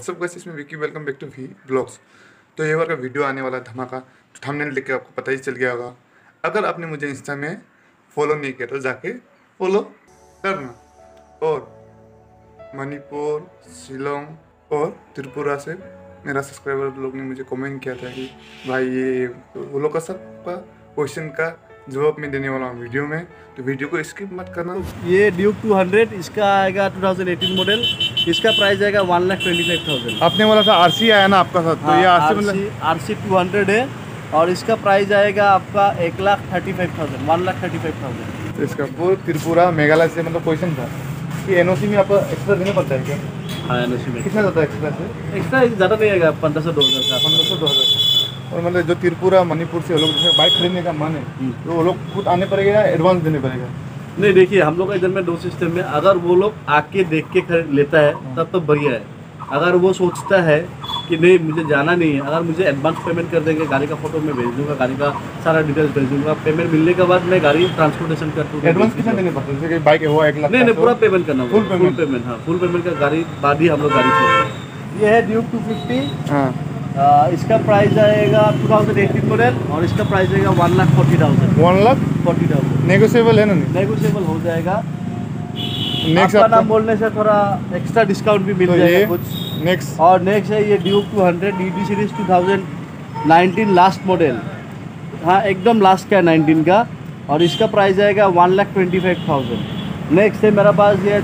WhatsApp guys, इसमें Vicky welcome back to V blogs. तो ये बार का वीडियो आने वाला धमाका, थंबनेल देख के आपको पता ही चल गया होगा। अगर आपने मुझे इंस्टा में फॉलो नहीं किया तो जाके फॉलो करना। और मणिपुर, शिलोंग और त्रिपुरा से मेरा सब्सक्राइबर लोग ने मुझे कमेंट किया था कि भाई ये वो लोग का सबका क्वेश्चन का जवाब मैं देने वाला हूँ वीडियो में, तो वीडियो को स्किप मत करना। ये ड्यूक 200 इसका आएगा 2018 मॉडल। इसका प्राइस आएगा 1,25,000। आपने बोला था आरसी आया ना आपका साथ, तो ये आरसी 200 है और इसका प्राइस आएगा आपका 1,35,000 1,35,000। तो इसका वो त्रिपुरा मेघालय से मतलब क्वेश्चन था कि एनओसी में आपको एक्स्ट्रा देना पड़ता है क्या? हाँ, एनओसी में कितना जाता है एक्स्ट्रा से? एक्स्ट्रा ज़्यादा नहीं आएगा, 1500 से 2000 का। 1500 2000। और मतलब जो त्रिपुरा मणिपुर से वो लोग जैसे बाइक खरीदने का मन है तो वो लोग खुद आने पड़ेगा या एडवांस देने पड़ेगा? नहीं, देखिए हम लोग का इधर में दो सिस्टम में, अगर वो लोग आके देख के खरीद लेता है तब तो बढ़िया है। अगर वो सोचता है कि नहीं मुझे जाना नहीं है, अगर मुझे एडवांस पेमेंट कर देंगे, गाड़ी का फोटो मैं भेज दूंगा, गाड़ी का सारा डिटेल्स भेज दूंगा, पेमेंट मिलने के बाद मैं गाड़ी ट्रांसपोर्टेशन कर दूँगा। एडवांस कितना देने पड़ता है? जैसे कि बाइक हुआ 1 लाख? नहीं, पूरा पेमेंट करना होगा। Full payment. हाँ, फुल पेमेंट का गाड़ी बाद ही हम लोग गाड़ी छोड़ रहे हैं। ये है ड्यूक 250। हाँ, इसका प्राइस आएगा 2018 मॉडल और इसका प्राइस आएगा 1,40,000। 1,40,000 नेगोशिएबल है ना? नेगोशिएबल हो जाएगा। नेक्स्ट आपका नाम बोलने से थोड़ा एक्स्ट्रा डिस्काउंट भी मिल जाएगा कुछ। नेक्स्ट और नेक्स्ट है ये Duke 200 DD series 2019 last model. हाँ, एकदम लास्ट का है 19 का और इसका प्राइस आएगा 1,25,000। नेक्स्ट है मेरे पास ये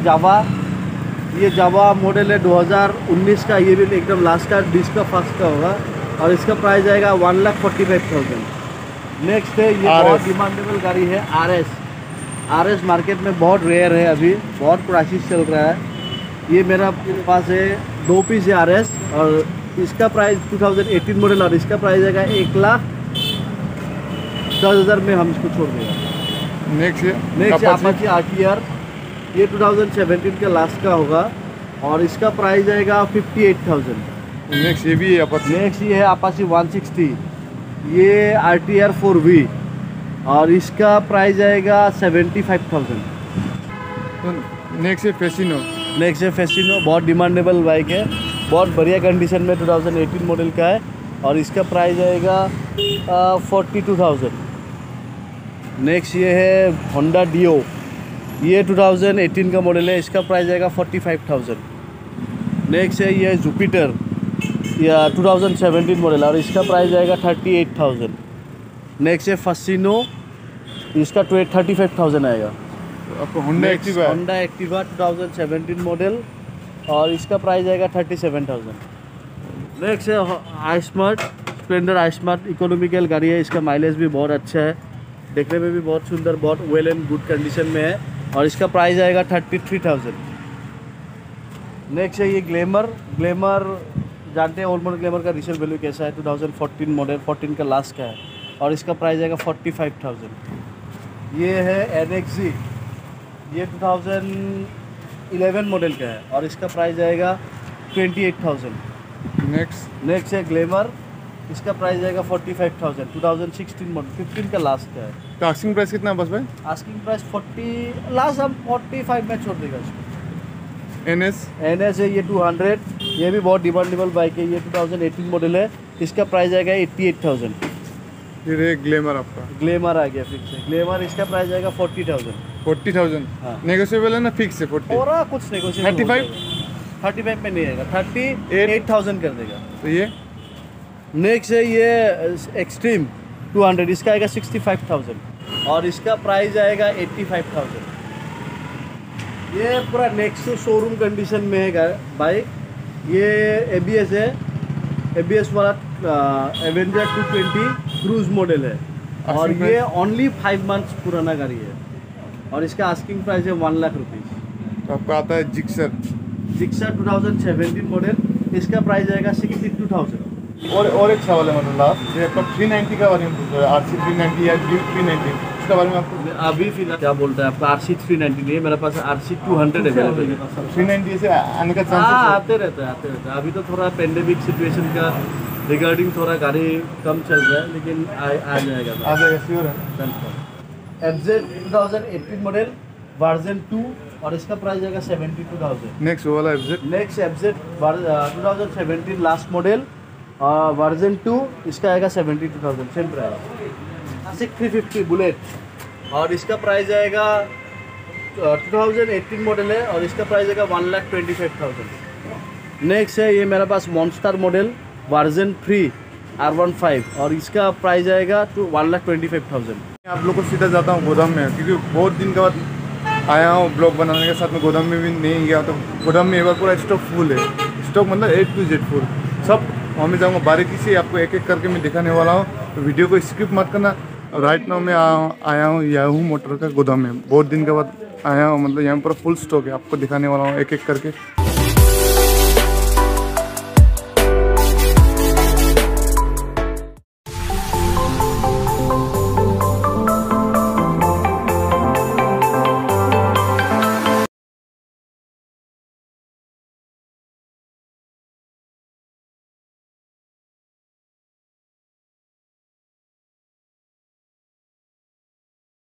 जावा मॉडल है 2019 का, ये भी एकदम लास्ट का, डिस्क का फर्स्ट का होगा और इसका प्राइस आएगा 1,45,000। नेक्स्ट है ये बहुत डिमांडेबल गाड़ी है RS मार्केट में बहुत रेयर है, अभी बहुत प्राइस चल रहा है। ये मेरा पास है 2 पीस है RS और इसका प्राइस 2018 मॉडल और इसका प्राइस आएगा 1,10,000 में हम इसको छोड़ देंगे। नेक्स्ट अपाचे RTR, ये 2017 का लास्ट का होगा और इसका प्राइस आएगा 58,000। नेक्स्ट ये भी है अपाचे। नेक्स्ट ये है अपाचे 160, ये RTR 4V और इसका प्राइस आएगा 75,000। नेक्स्ट है फेसिनो। बहुत डिमांडेबल बाइक है, बहुत बढ़िया कंडीशन में 2018 मॉडल का है और इसका प्राइस आएगा 42,000। नेक्स्ट ये है होंडा डियो, ये 2018 का मॉडल है, इसका प्राइस आएगा 45,000। नेक्स्ट है ये जुपिटर, या 2017 मॉडल और इसका प्राइस आएगा 38,000। नेक्स्ट है फसिनो, इसका 35,000 आएगा। आपको होंडा एक्टिवा 2017 मॉडल और इसका प्राइस आएगा 37,000। नेक्स्ट है iSmart, स्प्लेंडर iSmart इकोनॉमिकल गाड़ी है, इसका माइलेज भी बहुत अच्छा है, देखने में भी बहुत सुंदर, बहुत वेल एंड गुड कंडीशन में है और इसका प्राइस आएगा 33,000। नेक्स्ट है ये ग्लैमर जानते हैं ओल्ड मॉडल ग्लैमर का रीसेल वैल्यू कैसा है, 2014 मॉडल, 14 का लास्ट का है और इसका प्राइस आएगा 45,000। ये है NXZ, ये 2011 मॉडल का है और इसका प्राइस आएगा 28,000। नेक्स्ट है ग्लैमर, इसका प्राइस आएगा 45,000, 2016 मॉडल, 15 का लास्ट का है। तो आस्किंग प्राइस कितना है बस भाई? आस्किंग प्राइस 40, लास्ट हम 45 में छोड़ देगा इसको। NS है ये 200, ये भी बहुत डिमांडेबल बाइक है, ये 2018 मॉडल है, इसका प्राइस आएगा 88,000। फिर एक ग्लैमर आपका ग्लैमर आ गया फिर से, ग्लैमर इसका प्राइस आएगा 40,000। हाँ। नेगोशिएबल है ना? फिक्स है 40? और कुछ नेगोशिएबल 35 में नहीं आएगा, 38,000 कर देगा। तो ये नेक्स्ट है ये एक्सट्रीम 200, इसका आएगा 65,000 और इसका प्राइस आएगा 85,000। ये पूरा नेक्स्ट शोरूम कंडीशन में है बाइक, ये ABS है, ABS वाला एवेंजर 220 क्रूज मॉडल है और ये ओनली 5 मंथ्स पुराना गाड़ी है और इसका आस्किंग प्राइस है 1 लाख रुपीज़। तो आपका आता है जिक्सर 2017 मॉडल, इसका प्राइस आएगा 62,000। और एक सवाल है मतलब लास्ट, ये आपका 390 का बारे में पूछ रहा है, RC 390 या ड्यूक 390, इसके बारे में आपको अभी फिलहाल क्या बोलता है आपका? RC 390 नहीं है मेरे पास, RC 200 अवेलेबल है। 390 से आने का चांसेस है? आते रहता है। अभी तो थोड़ा पेंडेमिक सिचुएशन का रिगार्डिंग थोड़ा गाड़ी कम चल रहा है, लेकिन आ जाएगा। श्योर है। FZ 2018 मॉडल, वर्जन 2 और इसका प्राइस आएगा 72,000। नेक्स्ट वो वाला FZ. Next FZ 2017 last model version 2, इसका आएगा 72,000 सेम प्राइस। क्लासिक 350 बुलेट और इसका प्राइस आएगा 2018 मॉडल है और इसका प्राइस आएगा 1,25,000। नेक्स्ट है ये मेरे पास मॉन्स्टर मॉडल वर्जन 3 R15 और इसका प्राइस आएगा 1,25,000। आप लोग को सीधा जाता हूँ गोदाम में, क्योंकि बहुत दिन के बाद आया हूँ ब्लॉग बनाने के साथ में। गोदाम में भी नहीं गया, तो गोदाम में एक बार पूरा स्टॉक फुल है। स्टॉक मतलब A to Z फुल सब। वहाँ में जाऊँगा बारीकी से आपको एक एक करके मैं दिखाने वाला हूँ, तो वीडियो को स्किप मत करना। राइट नाउ मैं आया हूँ याहू मोटर का गोदाम में। बहुत दिन के बाद आया हूँ, मतलब यहाँ पर फुल स्टॉक है, आपको दिखाने वाला हूँ एक एक करके।